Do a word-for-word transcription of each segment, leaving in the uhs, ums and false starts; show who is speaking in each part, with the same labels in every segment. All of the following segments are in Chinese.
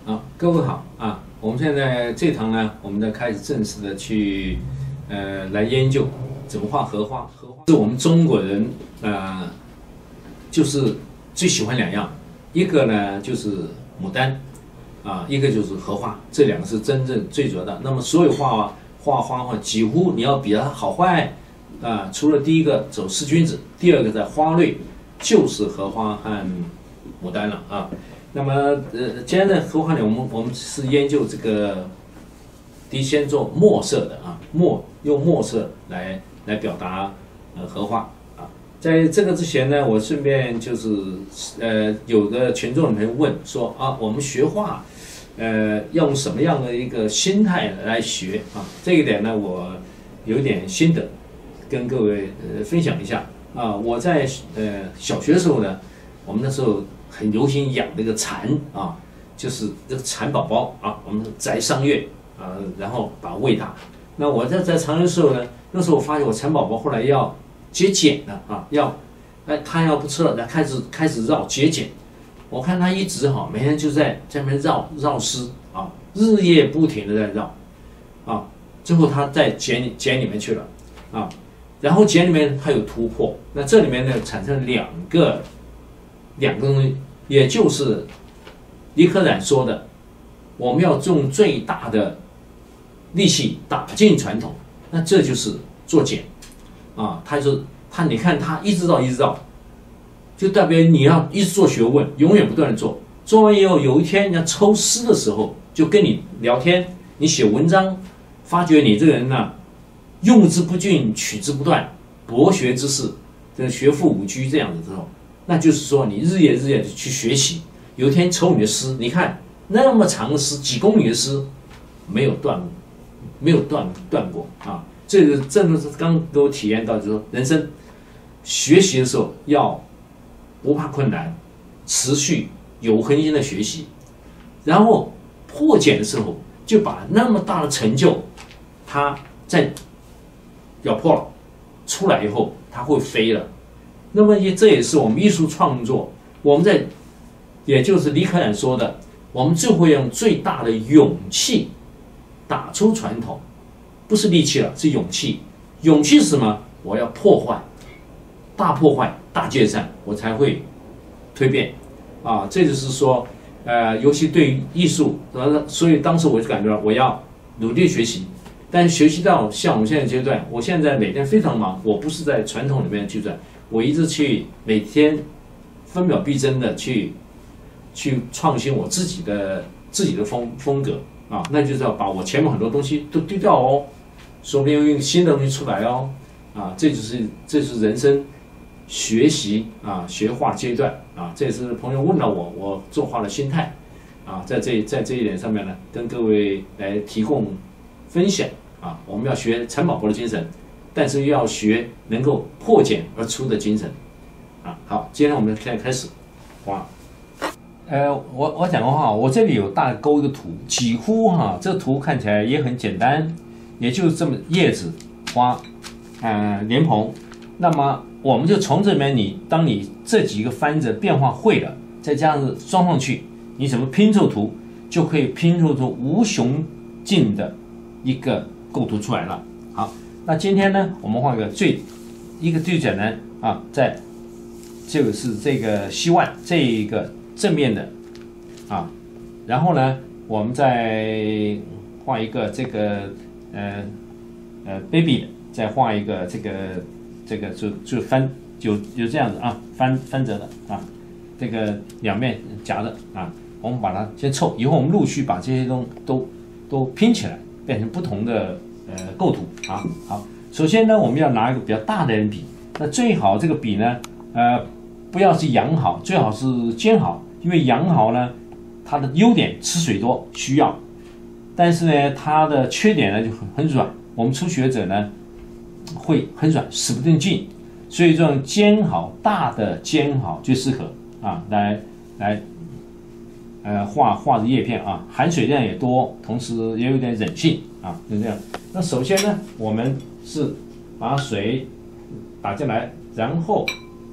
Speaker 1: 好，各位好啊！我们现在这堂呢，我们在开始正式的去呃来研究怎么画荷花。荷花是我们中国人呃就是最喜欢两样，一个呢就是牡丹啊，一个就是荷花，这两个是真正最主要的。那么所有画画花画，几乎你要比它好坏啊，除了第一个走四君子，第二个在花类就是荷花和牡丹了啊。那么，呃，今天的荷花呢，我们我们是研究这个，第一先做墨色的啊，墨用墨色来来表达呃荷花啊。在这个之前呢，我顺便就是呃，有个群众朋友问说啊，我们学画，呃，要用什么样的一个心态来学啊？这一点呢，我有一点心得，跟各位呃分享一下啊。我在呃小学的时候呢，我们那时候很流行养那个蚕啊，就是这个蚕宝宝啊，我们摘桑叶啊，然后把它喂它。那我在摘蚕的时候呢，那时候我发现我蚕宝宝后来要结茧了啊，要哎它要不吃了，它开始开始绕结茧。我看它一直哈，每天就在在那边绕绕丝啊，日夜不停的在绕啊，最后它在茧茧里面去了啊，然后茧里面它有突破，那这里面呢产生两个。两个东西，也就是李可染说的，我们要用最大的力气打进传统，那这就是做茧啊。他说他你看他一直绕一直绕，就代表你要一直做学问，永远不断的做，做完以后有一天人家抽丝的时候，就跟你聊天，你写文章，发觉你这个人呢、啊，用之不尽，取之不断，博学之士，这个学富五车这样子之后。那就是说，你日夜日夜的去学习，有一天抽你的诗，你看那么长的诗，几公里的诗，没有断，没有断断过啊！这个正是刚给我体验到，就是说人生学习的时候要不怕困难，持续有恒心的学习，然后破茧的时候，就把那么大的成就，它在咬破了出来以后，它会飞了。那么也这也是我们艺术创作，我们在，也就是李可染说的，我们就会用最大的勇气打出传统，不是力气了，是勇气。勇气是什么？我要破坏，大破坏，大解散，我才会蜕变啊！这就是说，呃，尤其对于艺术，所以当时我就感觉到我要努力学习，但学习到像我们现在阶段，我现在每天非常忙，我不是在传统里面去转。我一直去每天分秒必争的去去创新我自己的自己的风风格啊，那就是要把我前面很多东西都丢掉哦，说不定有一个新的东西出来哦，啊，这就是这是人生学习啊学画阶段啊，这也是朋友问了我我作画的心态啊，在这在这一点上面呢，跟各位来提供分享啊，我们要学蚕宝宝的精神。但是又要学能够破茧而出的精神，啊，好，今天我们现在开始画。呃，我我讲的话，我这里有大勾一个图，几乎哈，这个图看起来也很简单，也就是这么叶子、花，呃，莲蓬。那么我们就从这里面，你当你这几个番子变化会了，再加上装上去，你怎么拼凑图，就可以拼凑出无穷尽的一个构图出来了。好。那今天呢，我们画个最一个最简单啊，在这个是这个希望这一个正面的啊，然后呢，我们再画一个这个呃呃 baby 的，再画一个这个这个就就翻就就这样子啊，翻翻折的啊，这个两面夹的啊，我们把它先凑，以后我们陆续把这些东西都都拼起来，变成不同的。呃，构图啊，好，首先呢，我们要拿一个比较大的笔，那最好这个笔呢，呃，不要是羊毫，最好是尖毫，因为羊毫呢，它的优点吃水多，需要，但是呢，它的缺点呢就很很软，我们初学者呢会很软，使不进劲，所以这种尖毫大的尖毫最适合啊，来来。呃，画画的叶片啊，含水量也多，同时也有点韧性啊，就这样。那首先呢，我们是把水打进来，然后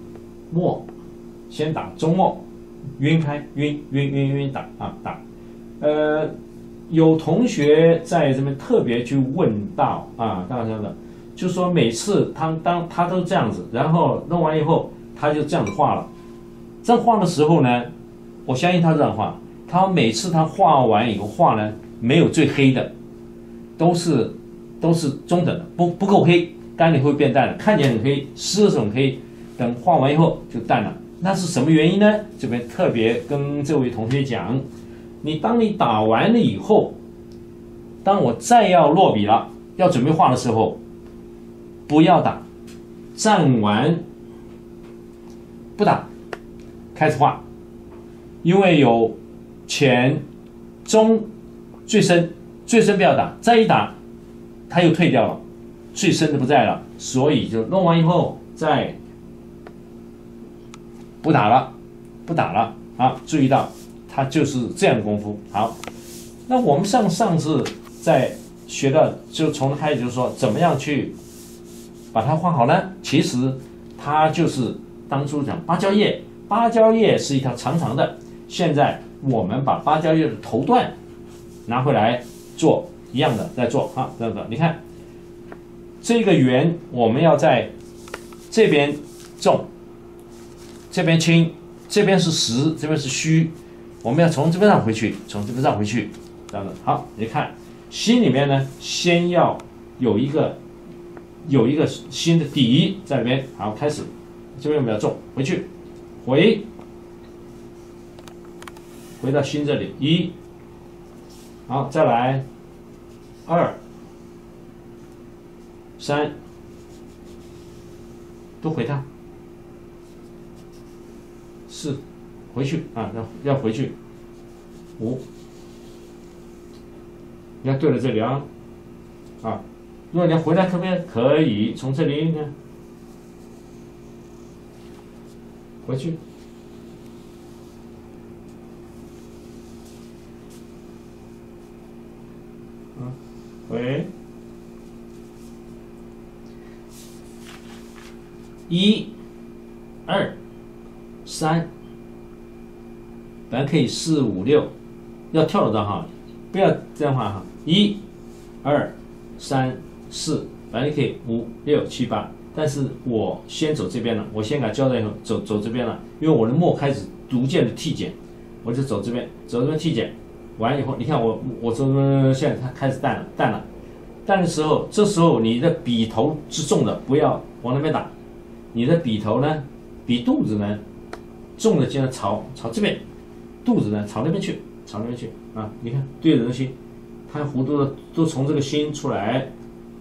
Speaker 1: 墨先打中墨，晕开，晕晕晕晕打啊打， 呃，有同学在这边特别去问到啊，大家的，就说每次他当他都这样子，然后弄完以后他就这样子画了。这样画的时候呢，我相信他这样画，他每次他画完以后画呢，没有最黑的，都是都是中等的，不不够黑，干了会变淡了，看起来很黑，湿的时候很黑，等画完以后就淡了。那是什么原因呢？这边特别跟这位同学讲，你当你打完了以后，当我再要落笔了，要准备画的时候，不要打，蘸完不打，开始画，因为有浅、中、最深，最深不要打，再一打，它又退掉了，最深的不在了，所以就弄完以后再不打了，不打了啊！注意到，它就是这样功夫。好，那我们上上次在学到，就从开始就是说，怎么样去把它画好呢？其实它就是当初讲芭蕉叶，芭蕉叶是一条长长的，现在我们把芭蕉叶的头段拿回来做一样的，再做啊，这样子，你看这个圆，我们要在这边重。这边轻，这边是实，这边是虚，我们要从这边绕回去，从这边绕回去，这样子。好，你看心里面呢，先要有一个有一个心的底在里面。好，开始，这边我们要重，回去，回，回到心这里，一，好，再来，二，三，都回它。四，回去啊，要要回去。五，你看对了这里啊，啊，如果你要回来可不可以？可以，从这里呢回去，啊，回，一，二。三，本来可以四五六，要跳得到哈，不要这样画哈。一、二、三、四，本来可以五六七八，但是我先走这边了，我先给它交代以后走走这边了，因为我的墨开始逐渐的递减，我就走这边，走这边递减，完以后，你看我我这边现在它开始淡了，淡了，淡的时候，这时候你的笔头是重的，不要往那边打，你的笔头呢，笔肚子呢。重的尽量朝朝这边，肚子呢朝那边去，朝那边去啊！你看对着这心，它弧度的都从这个心出来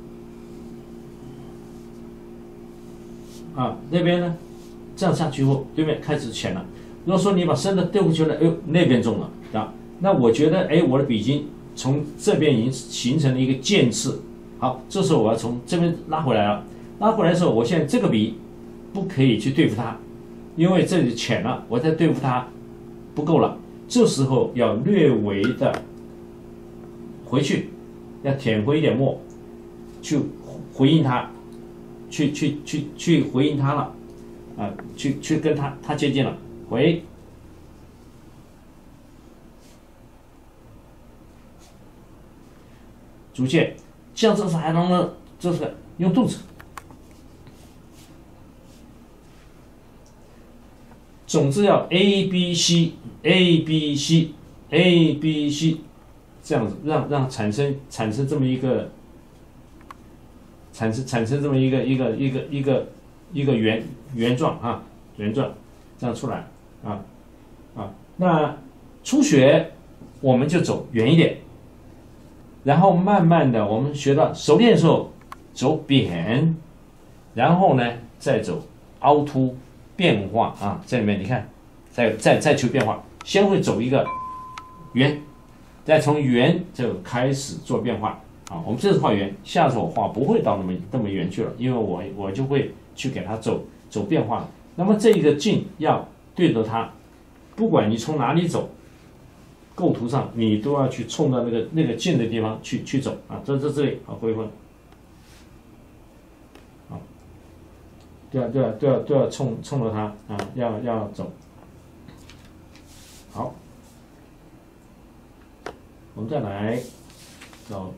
Speaker 1: 啊，那边呢这样下去后，对面开始浅了。如果说你把深的对过去了，哎呦那边重了啊，那我觉得哎我的笔筋从这边已经形成了一个渐次，好，这时候我要从这边拉回来了，拉回来的时候，我现在这个笔不可以去对付它。因为这里浅了，我再对付它不够了，这时候要略微的回去，要舔回一点墨，去回应它，去去去去回应它了，啊，去去跟它它接近了，回，逐渐，像这是还能呢，这是用肚子。总之要 A B C A B C A B C 这样子，让让产生产生这么一个产生产生这么一个一个一个一个一个圆圆状啊圆状这样出来啊啊。那初学我们就走圆一点，然后慢慢的我们学到熟练的时候走扁，然后呢再走凹凸。变化啊，这里面你看，再再再求变化，先会走一个圆，再从圆就开始做变化啊。我们这次画圆，下次我画不会到那么那么圆去了，因为我我就会去给它走走变化。那么这个劲要对着它，不管你从哪里走，构图上你都要去冲到那个那个劲的地方去去走啊。这这这里好，回分。都要都要都要都要冲冲着它啊，要要走。好， 我们再来找。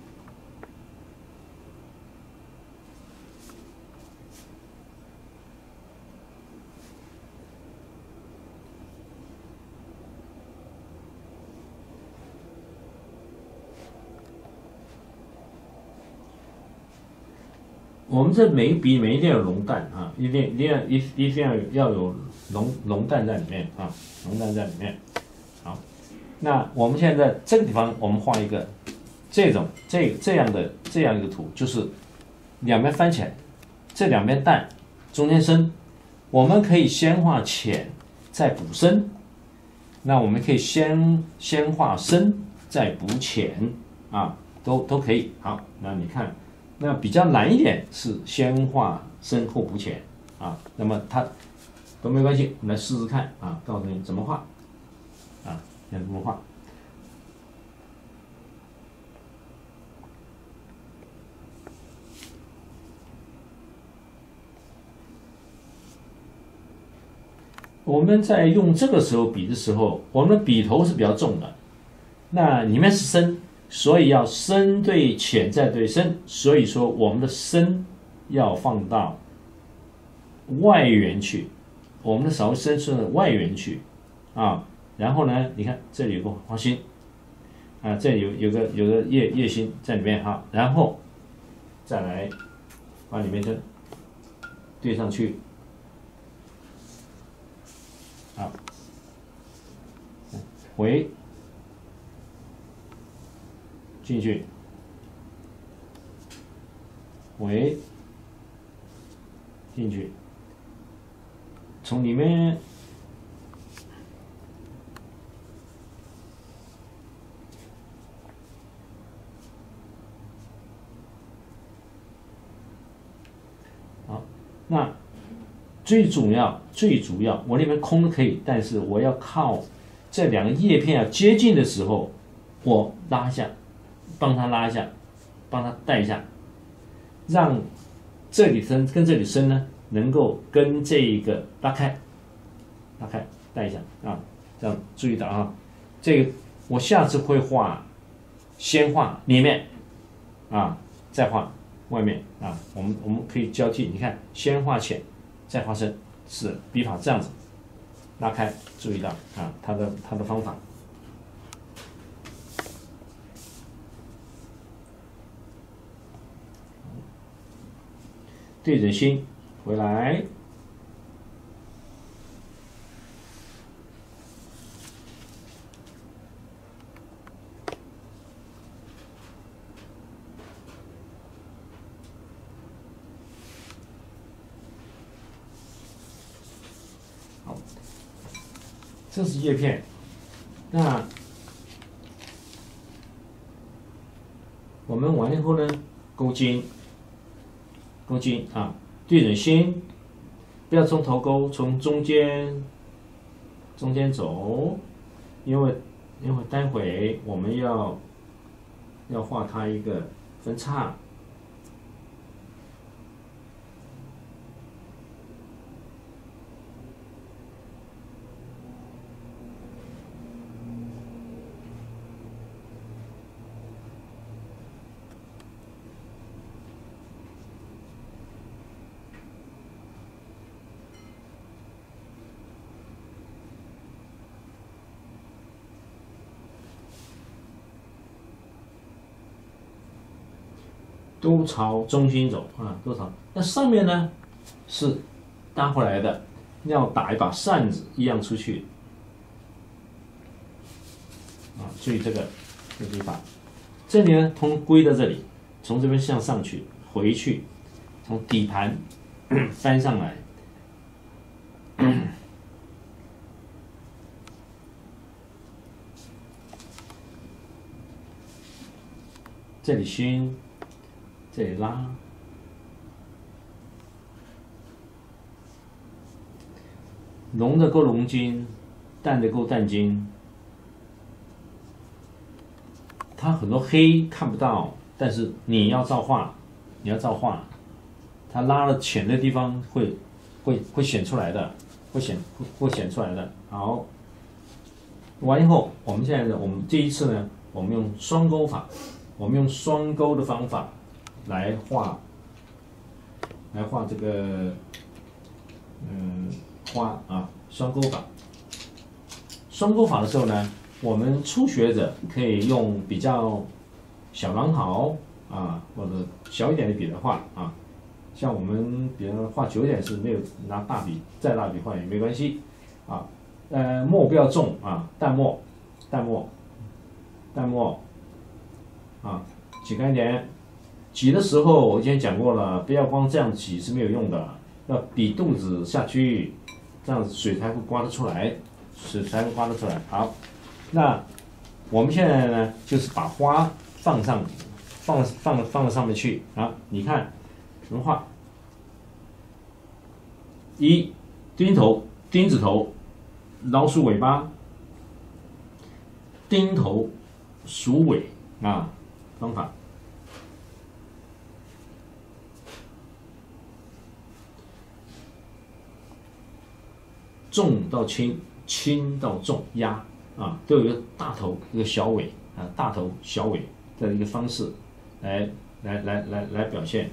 Speaker 1: 我们这每一笔每一定要有龙蛋啊，一定一定要一一定要有要有龙龙蛋在里面啊，龙蛋在里面。好，那我们现在这个地方我们画一个这种这这样的这样一个图，就是两边翻起来，这两边淡，中间深。我们可以先画浅，再补深。那我们可以先先画深，再补浅啊，都都可以。好，那你看。那比较难一点是先画深后补浅啊，那么它都没关系，我们来试试看啊，告诉你怎么画啊，要怎么画。我们在用这个时候笔的时候，我们的笔头是比较重的，那里面是深。所以要深对浅再对深，所以说我们的深要放到外缘去，我们的稍微深是外缘去啊。然后呢，你看这里有个花心啊，这里有有个有个叶叶心在里面哈，然后再来把里面的对上去，好，回。进去，回进去，从里面好，那最主要最主要，我那边空的可以，但是我要靠这两个叶片要接近的时候，我拉下。帮它拉一下，帮它带一下，让这里深跟这里深呢，能够跟这个拉开，拉开带一下啊，这样注意到啊，这个我下次会画，先画里面啊，再画外面啊，我们我们可以交替，你看先画浅，再画深，是笔法这样子拉开，注意到啊，它的它的方法。对准心，回来，好，这是叶片，那我们完了以后呢，勾筋。勾筋啊，对准心，不要从头勾，从中间中间走，因为因为待会我们要要画它一个分叉。都朝中心走啊，都朝。那上面呢是搭回来的，要打一把扇子一样出去啊。注意这个这个地方，这里呢通归到这里，从这边向上去，回去，从底盘翻上来。这里心。这里拉，浓的勾龙筋，淡的勾淡筋。它很多黑看不到，但是你要照画，你要照画，它拉了浅的地方会会会显出来的，会显会显出来的。好，完以后，我们现在呢，我们这一次呢， 我们用双钩法，我们用双钩的方法来画，来画这个，嗯，花啊，双钩法。双钩法的时候呢，我们初学者可以用比较小狼毫啊，或者小一点的笔来画啊。像我们比如画久一点是没有拿大笔，再大笔画也没关系啊。呃，墨不要重啊，淡墨，淡墨，淡墨啊，挤干一点。挤的时候我以前讲过了，不要光这样挤是没有用的，要比肚子下去，这样水才会刮得出来，水才会刮得出来。好，那我们现在呢，就是把花放上，放放放到上面去啊。你看怎么画？一钉头，钉子头，老鼠尾巴，钉头，鼠尾啊，方法。重到轻，轻到重，压啊，都有一个大头，一个小尾啊，大头小尾的一个方式来来来来来表现。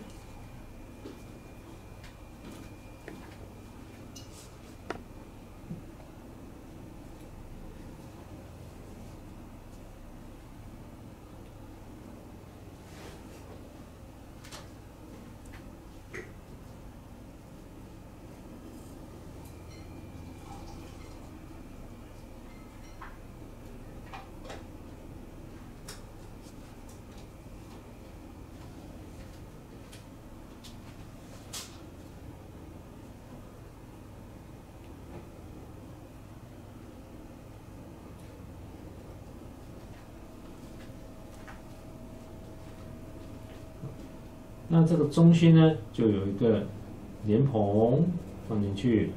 Speaker 1: 那这个中心呢，就有一个莲蓬放进去，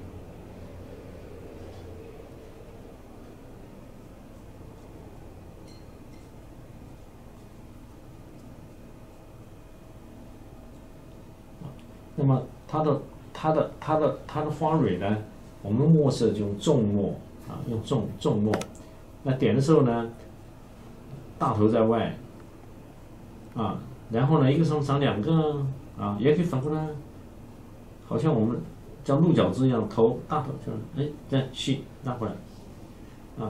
Speaker 1: 那么它的它的它的它的花蕊呢，我们墨色就用重墨啊，用重重墨。那点的时候呢，大头在外啊。然后呢，一个上长两个啊，也可以反过来，好像我们像鹿角枝一样，头大头这样，哎，再细拉回来，啊，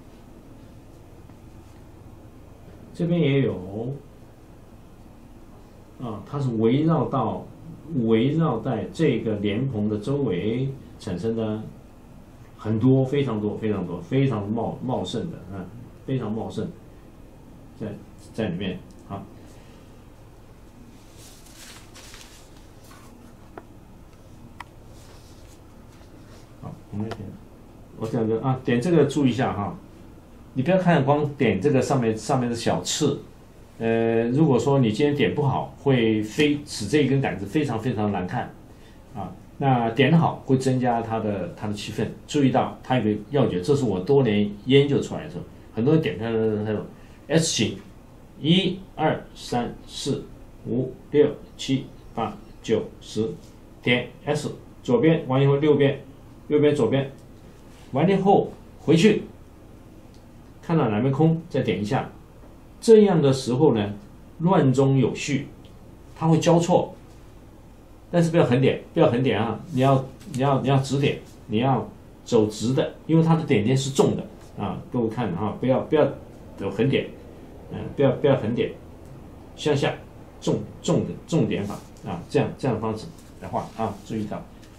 Speaker 1: 这边也有，啊，它是围绕到围绕在这个莲蓬的周围产生的很多非常多非常多非常茂茂盛的啊，非常茂盛，在在里面好。我们点，我讲个啊，点这个注意一下哈，你不要看光点这个上面上面的小刺，呃，如果说你今天点不好，会非使这一根杆子非常非常难看，啊，那点得好会增加它的它的气氛。注意到它有个要诀，这是我多年研究出来的时候，很多人点它的那种 S 型，一二三四五六七八九十，点 S， 左边完以后右边。右边左边，完了后回去，看到哪边空再点一下，这样的时候呢，乱中有序，它会交错，但是不要横点，不要横点啊，你要你要你要直点，你要走直的，因为它的点点是重的啊，各位看啊，不要不要有横点，嗯，不要不要横点，向下重重的重点法啊，这样这样的方式来画啊，注意到。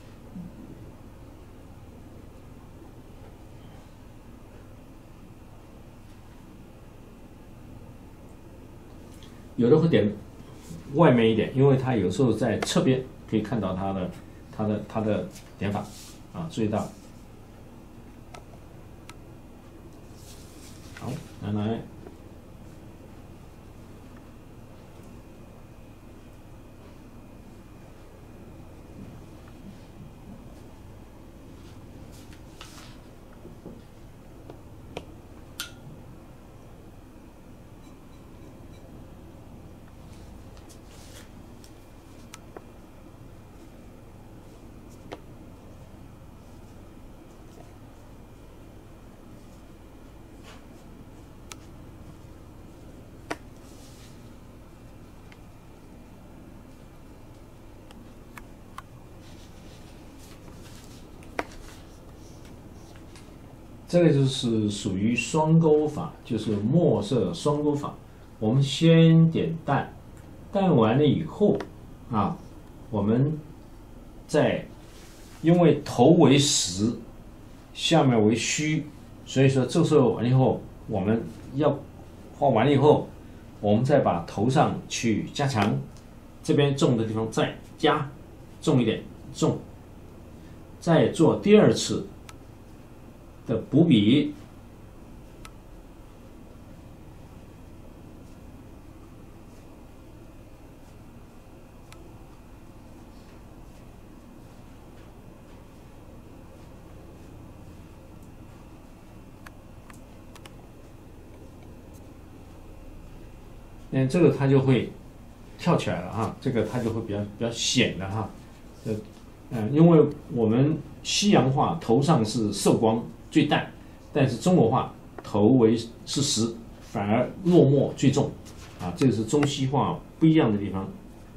Speaker 1: 有的会点外面一点，因为它有时候在侧边可以看到它的它的它的点法啊，注意到。好，来来。
Speaker 2: 这个就是属于双钩法，就是墨色双钩法。我们先点淡，淡完了以后啊，我们再因为头为实，下面为虚，所以说这时候完了以后，我们要画完了以后，我们再把头上去加强，这边重的地方再加重一点，重，再做第二次的补笔。嗯，这个它就会跳起来了哈，这个它就会比较比较显的哈。呃，嗯，因为我们西洋画头上是受光最淡，但是中国画头为是实，反而落墨最重啊，这个是中西画不一样的地方。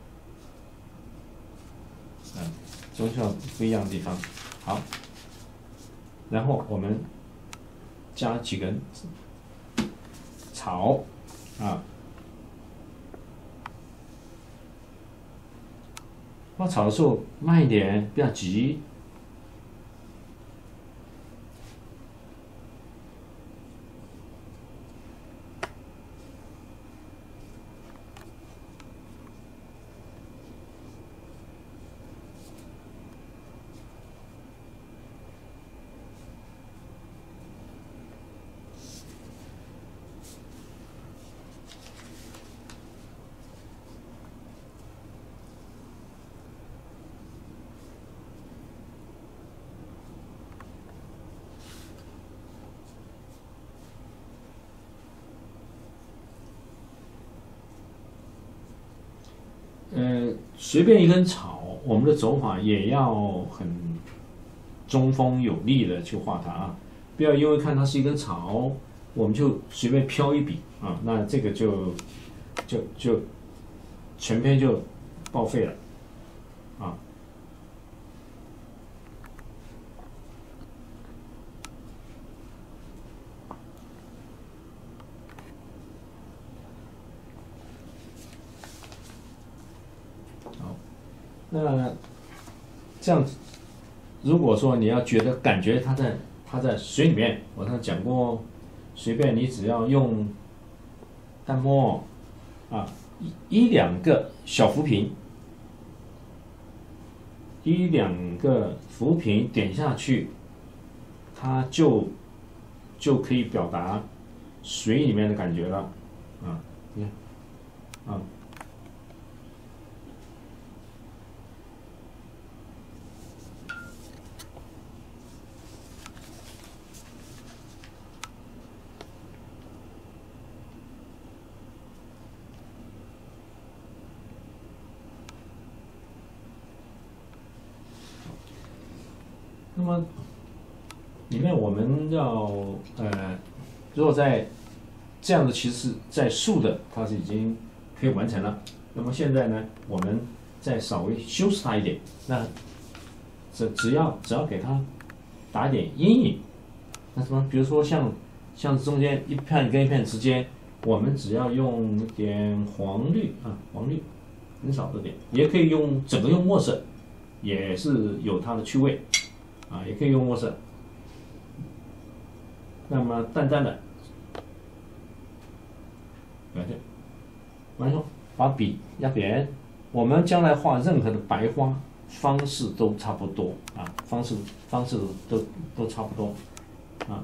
Speaker 2: 嗯，中西画不一样的地方。好，然后我们加几根草啊。画草的时候慢一点，不要急。呃，随便一根草，我们的走法也要很中锋有力的去画它啊，不要因为看它是一根草，我们就随便飘一笔啊，那这个就就就全篇就报废了啊。那这样子，如果说你要觉得感觉它在它在水里面，我上讲过，随便你只要用淡墨啊一一两个小浮萍，一两个浮萍点下去，它就就可以表达水里面的感觉了啊，你看啊。那么，里面我们要呃，如果在这样的，其实在竖的它是已经可以完成了。那么现在呢，我们再稍微修饰它一点，那只只要只要给它打点阴影，那什么，比如说像像中间一片跟一片之间，我们只要用点黄绿啊，黄绿很少的点，也可以用整个用墨色，也是有它的趣味。啊，也可以用墨色。那么淡淡的表现，完后把笔压扁。我们将来画任何的白花方式都差不多啊，方式方式都都差不多啊。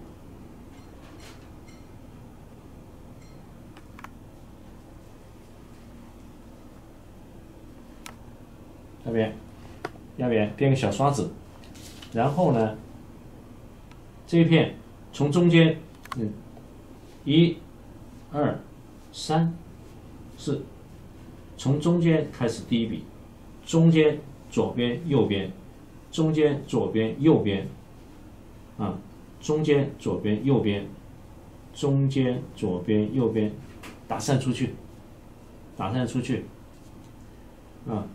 Speaker 2: 压扁，压扁，编个小刷子。然后呢，这一片从中间，嗯，一、二、三、四，从中间开始第一笔，中间左边右边，中间左边右边，啊，中间左边右边，中间左边右边，打散出去，打散出去，啊。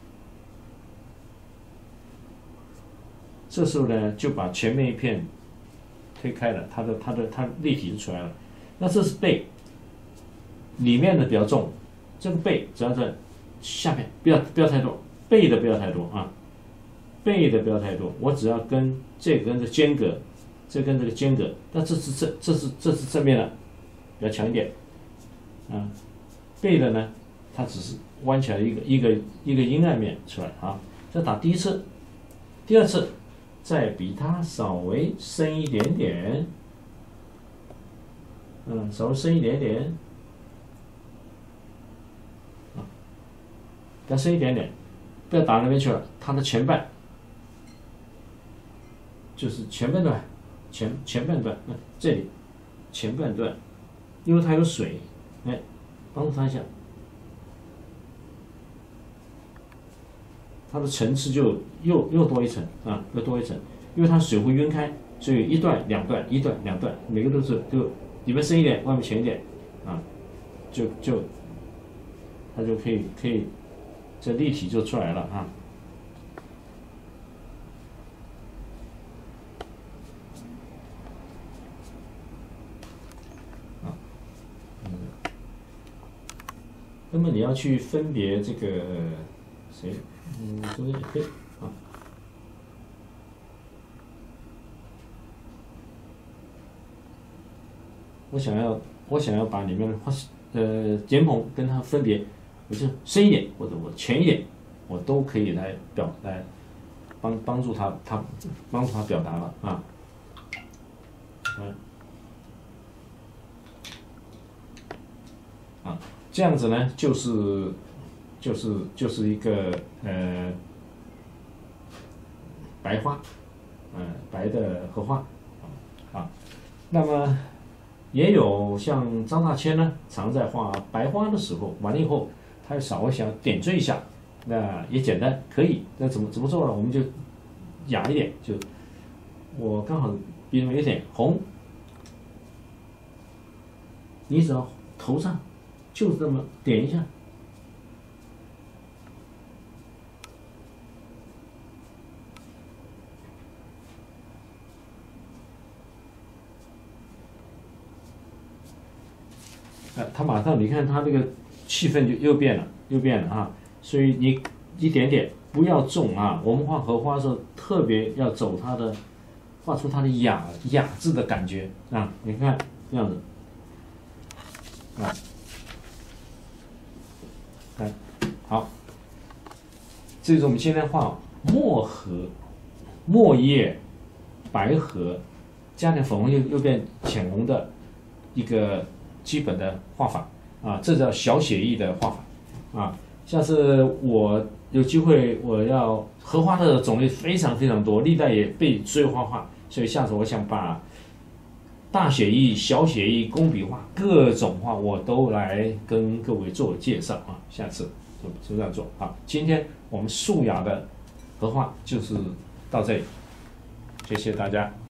Speaker 2: 这时候呢，就把前面一片推开了，它的它的它立体就出来了。那这是背，里面的比较重，这个背只要在下面，不要不要太多，背的不要太多啊，背的不要太多，我只要跟这根的间隔，这跟这个间隔，那这是这这是这是正面的，比较强一点啊，背的呢，它只是弯起来一个一个一个阴暗面出来啊。再打第一次，第二次再比它稍微深一点点，嗯，稍微深一点点，啊，再深一点点，不要打那边去了，它的前半就是前半段，前前半段，那这里前半段，因为它有水，哎，帮助它一下。它的层次就又又多一层啊，又多一层，因为它水会晕开，所以一段、两段、一段、两段，每个都是就里面深一点，外面浅一点，啊，就就它就可以可以这立体就出来了啊。啊，嗯，那么你要去分别这个谁？嗯，中间也可以啊。我想要，我想要把里面的花呃碘硼跟它分别，我就深一点或者我浅一点，我都可以来表来帮帮助他他帮助他表达了啊。嗯，啊，这样子呢，就是。就是就是一个呃白花，呃白的荷花，啊，那么也有像张大千呢，常在画白花的时候，完了以后，他稍微想点缀一下，那也简单可以，那怎么怎么做呢？我们就雅一点，就我刚好鼻子有点红，你只要头上就这么点一下。它马上，你看它这个气氛就又变了，又变了啊！所以你一点点，不要重啊。我们画荷花的时候，特别要走它的，画出它的雅雅致的感觉啊！你看这样子，啊，看，好，这是我们现在画墨荷、墨叶、白荷，加点粉红又又变浅红的一个。基本的画法啊，这叫小写意的画法啊。下次我有机会，我要荷花的种类非常非常多，历代也被追画画，所以下次我想把大写意、小写意、工笔画各种画我都来跟各位做介绍啊。下次就就这样做啊。今天我们素雅的荷花就是到这里，谢谢大家。